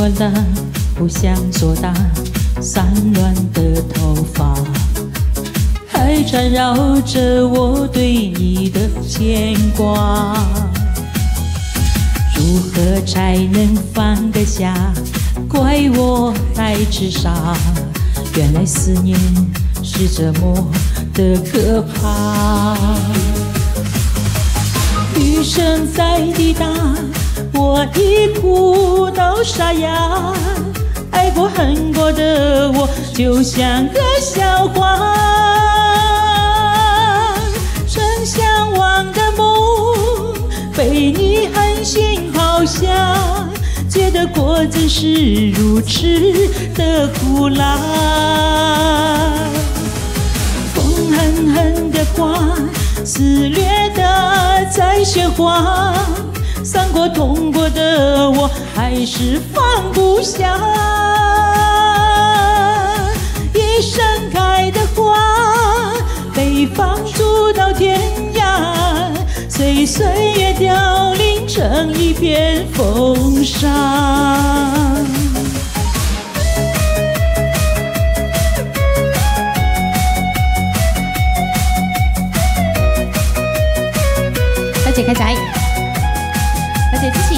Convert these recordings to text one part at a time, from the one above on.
么了？不想作答，散乱的头发还缠绕着我对你的牵挂。如何才能放得下？怪我太痴傻，原来思念是折磨的可怕。余生在抵达，我已哭到沙哑。爱过恨过的我，就像个笑话。曾向往的梦，被你狠心抛下。结的果真是如此的苦辣。风狠狠地刮，撕裂的在喧哗。伤过痛过的我，还是放不下。一盛开的花，被放逐到天涯，随岁月凋零成一片风沙。 小姐开仔，小姐支持。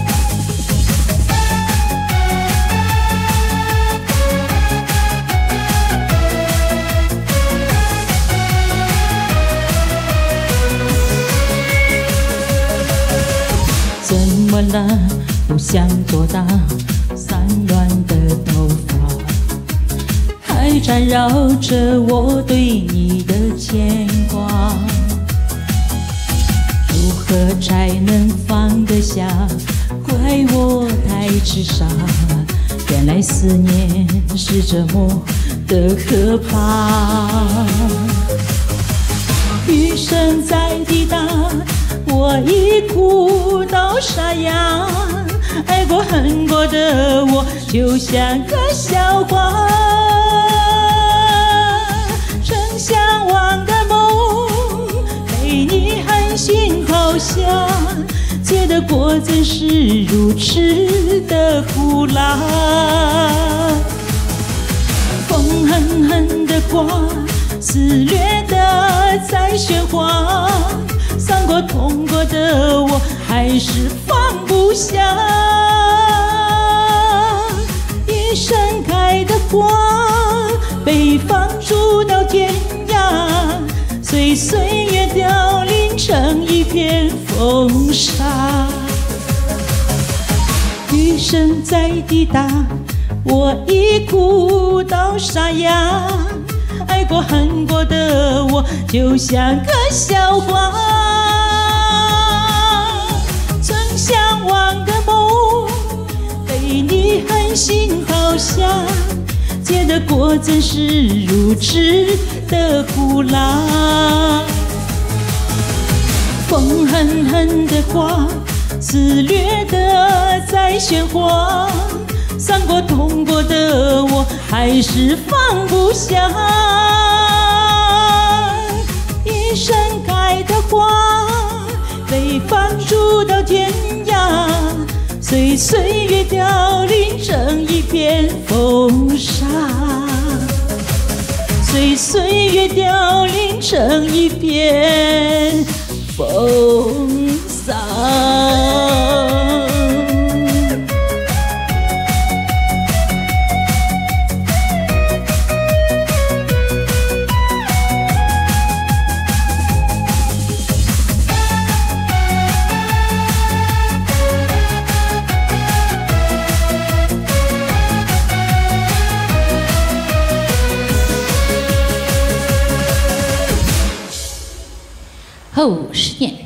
怎么了？不想作答，散乱的头发还缠绕着我对你的牵挂。如何才能放得下？怪我太痴傻，原来思念是折磨的可怕。余生在抵达，我已哭到沙哑。爱过恨过的我，就像个笑话。曾向往的梦，被你狠心抛下。结的果真是如此的苦辣。风狠狠地刮，撕裂的在喧哗。伤过痛过的我，还是放不下。一盛开的花，被放逐到天涯，随岁月凋零成一片风沙。余生在抵达，我已哭到沙哑。爱过恨过的我，就像个笑话。曾向往的梦，被你狠心抛下。结的果真是如此的苦辣。风狠狠地刮，撕裂的在喧哗。伤过痛过的我，还是放不下。一盛开的花，被放逐到天涯，随岁月凋零成一片风沙。随岁月凋零成一片风沙。 后10点。